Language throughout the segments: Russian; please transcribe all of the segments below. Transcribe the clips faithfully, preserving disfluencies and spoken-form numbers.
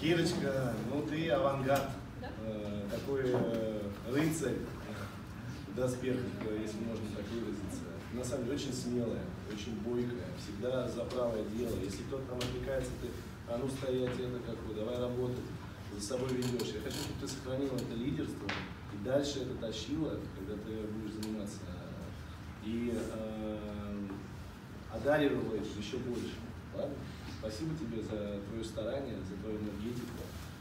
Кирочка, ну ты авангард, да? э, такой э, рыцарь в доспехах, если можно так выразиться. На самом деле очень смелая, очень бойкая, всегда за правое дело. Если кто-то там отвлекается, ты, а ну стоять, это как бы, давай работать, за собой ведешь. Я хочу, чтобы ты сохранила это лидерство и дальше это тащила, когда ты будешь заниматься, и э, одаривала это еще больше. Ладно? Спасибо тебе за твое старание, за твою энергетику.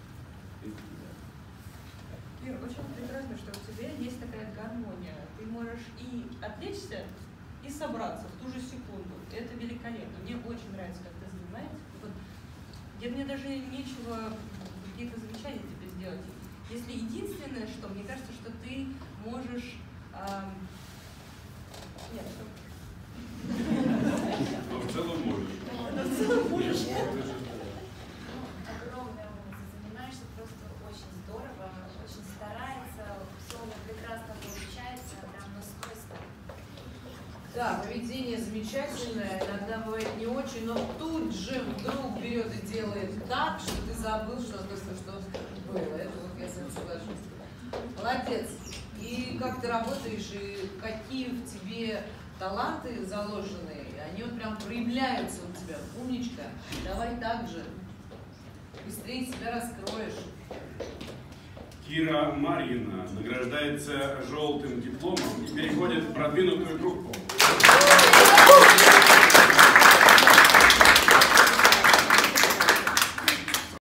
Ир, очень прекрасно, что у тебя есть такая гармония. Ты можешь и отвлечься, и собраться в ту же секунду. Это великолепно. Мне очень нравится, как ты занимаешься. Вот, где мне даже нечего какие-то замечания тебе сделать. Если единственное, что мне кажется, что ты можешь... Эм... Нет, что... Но в целом можешь. Но в целом можешь. Огромная умница, занимаешься просто очень здорово, очень старается, все у меня прекрасно получается, прям настройство. Да, поведение замечательное, иногда бывает не очень, но тут же вдруг берет и делает так, что ты забыл, что, что было. Это вот я с вами соглашусь. Молодец. И как ты работаешь, и какие в тебе таланты заложенные, они вот прям проявляются у тебя. Умничка, давай так же. Быстрее себя раскроешь. Кира Марьина награждается желтым дипломом и переходит в продвинутую группу.